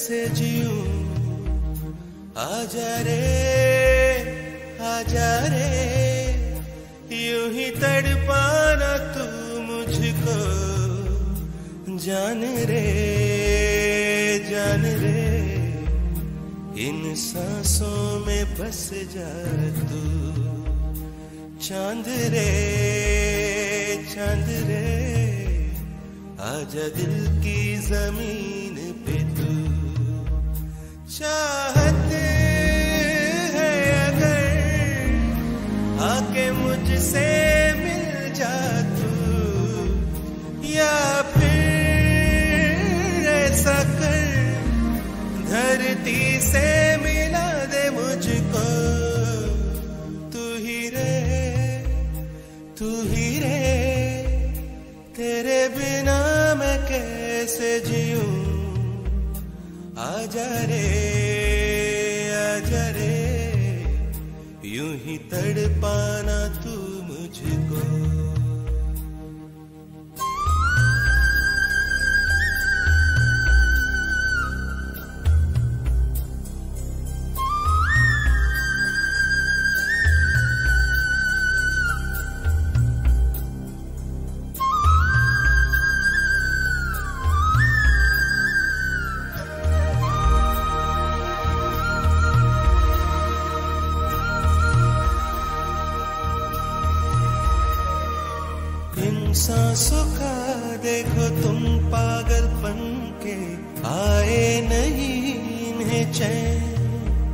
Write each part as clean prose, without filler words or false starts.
कैसे जीऊं, आजा रे यूं ही तड़पाना तू मुझको, जान रे इन सांसों में बस जा तू, चांद रे आजा दिल की जमीन पे तू। चाहते है अगर आके मुझसे मिल जा तू, या फिर ऐसा कर धरती से मिला दे मुझको। तू ही रे तेरे बिना मैं कैसे जीऊं, आजा रे यूं ही तड़पाना तू मुझको। सांसों का देखो तुम पागलपन के, आए नहीं इन्हें चैन।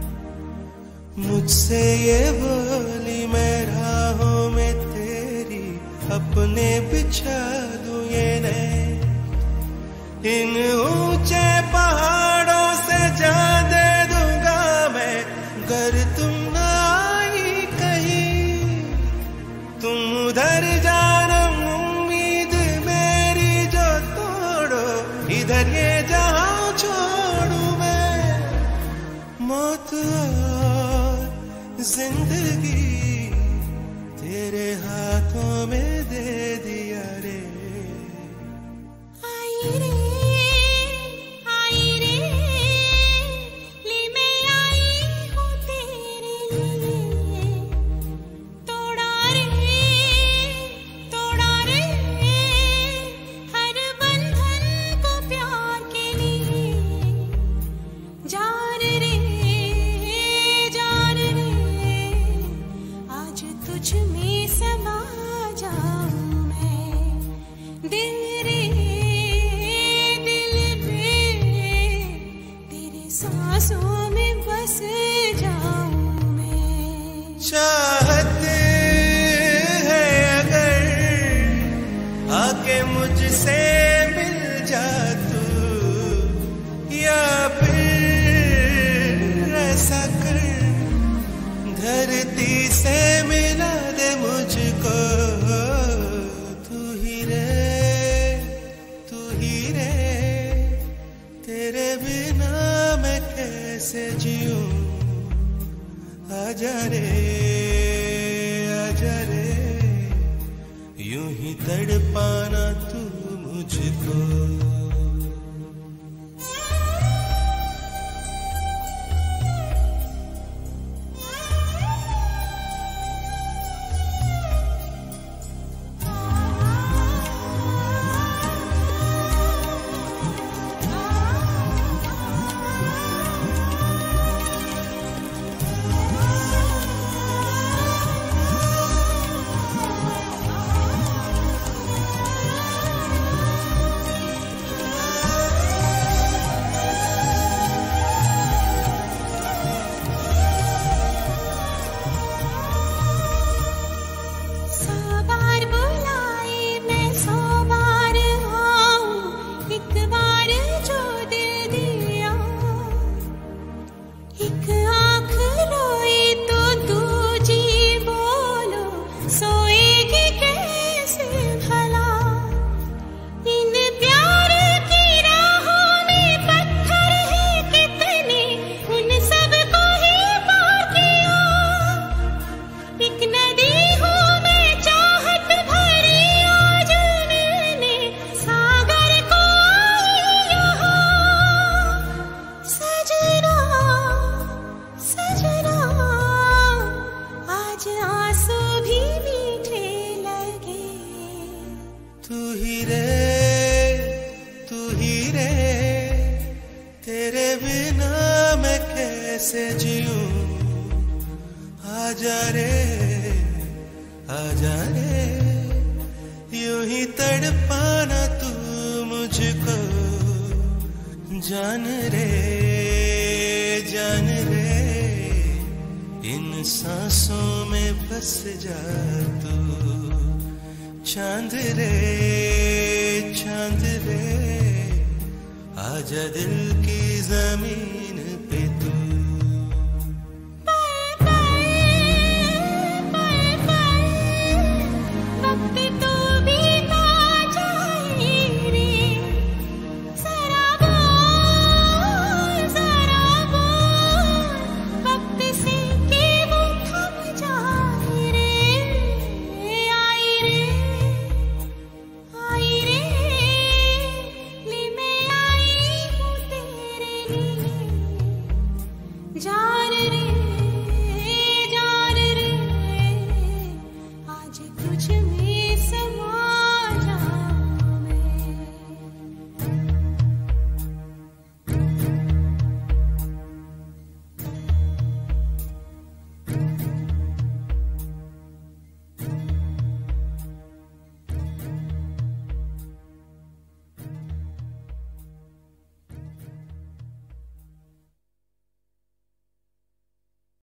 मुझसे ये बोली मैं राहों में तेरी अपने बिछा दूं ये नैन। इन ऊंचे पहाड़ों से जा दे दूंगा मैं, गर तुम न आई कहीं। तुम उधर जाना इधर ये जहां छोड़ू मैं, मौत और जिंदगी तेरे हाथों में दे दिया रे। आई रे ले मैं आई हूँ तेरे लिए, तोड़ा रे हर बंधन को प्यार के लिए। जान रे आज तुझ में समा जाऊं मैं, दिल रे तेरे सांसों में बस जाऊं मैं। चाहते है अगर आके मुझसे मिल जा तू, या फिर ऐसा कर धरती से मिला दे मुझको। तू ही रे तेरे बिना मैं कैसे जीऊं, आजा रे यूं ही तड़पाना तू मुझको। यूं आजा रे यूं ही तड़पाना तू मुझको जान रे इन सांसों में बस जा तू चांद रे आजा दिल की जमीन पे तू जान रे